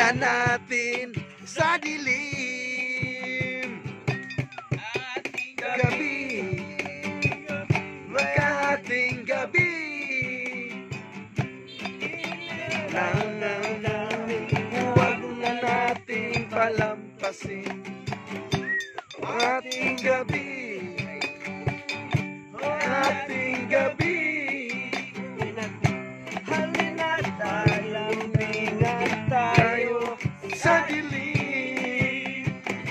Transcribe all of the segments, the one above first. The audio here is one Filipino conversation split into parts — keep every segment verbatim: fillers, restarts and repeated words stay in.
Simulan natin sa dilim. Ating Gabi, ating gabi. Nang nang nang, huwag na nating palampasin ating gabi, ating gabi. halina't lambingan tayo Sa dilim,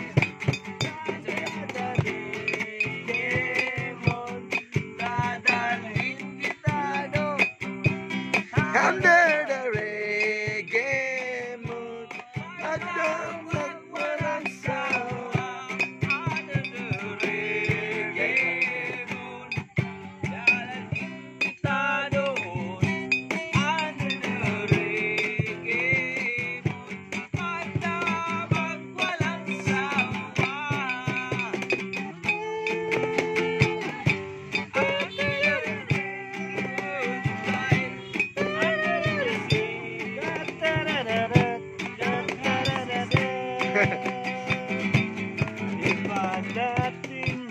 dadalhin kita doon under the reggae moon, magdamag walang sawa. under the reggae moon. Dadalhin kita doon under the reggae moon. Magdamag walang sawa. Iba natin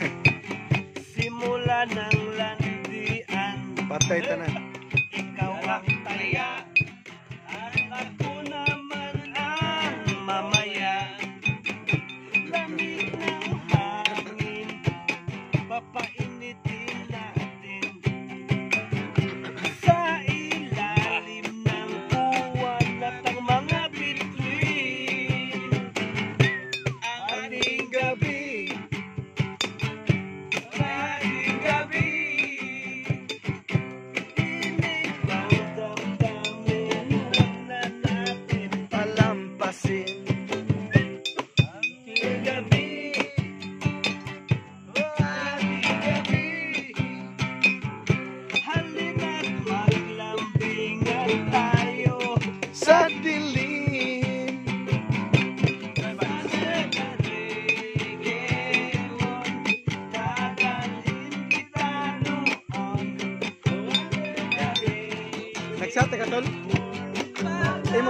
simula ng landian. Patay tanan. Ikaw ang taya at ako naman ang mamaya. Lamig ng hangin, papainitin natin sa ilalim ng buwan at ang mga bituin. Ang ating gabi, ating gabi, inig ng damdamin, huwag na natin Palampasin ating gabi, ating gabi. Halina't maglambingan tayo sa dilim. Nagsate ka tol? Imo.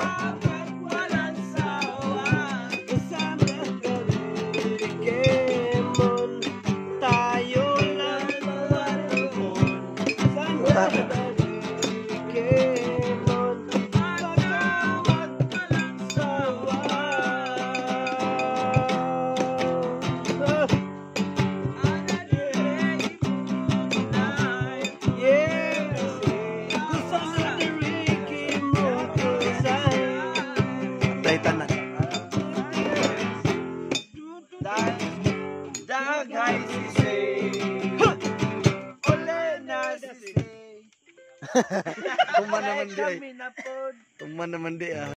Patay tanan. Dagay si Say, ole na si Say. Tuman naman di ay. Kami na pod. Tuman naman di ah.